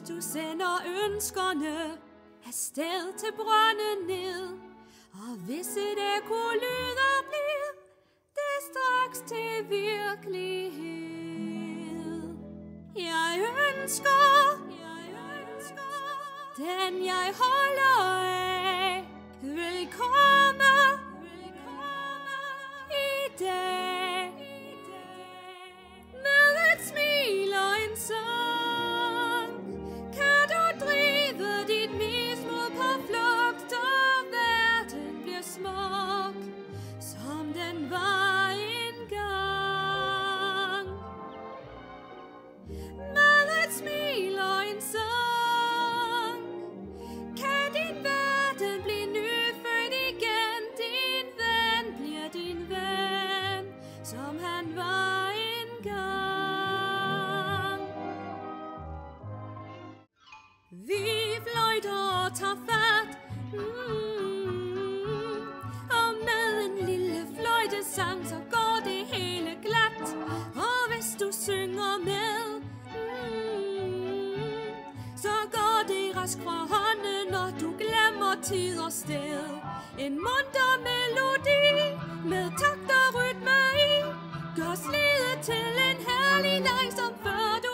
du sender ønskerne afsted til brønden ned, og hvis et ekko lyder bliver det straks til virkelighed. Jeg ønsker den jeg holder af vil komme i dag med et smil og en sang. Kan du drive dit mismod på flugt, og verden bliver smuk, som den var engang. Med et smil og en sang kan din verden blive nyfødt igen. Din ven bliver din ven, som han var engang. Vi fløjter og tager fat, og med en lille fløjtesang, så går det hele glat. Og hvis du synger med, så går det rask fra hånden, når du glemmer tid og sted. En munter melodi med takt og rytme i gør slidet til en herlig leg, som før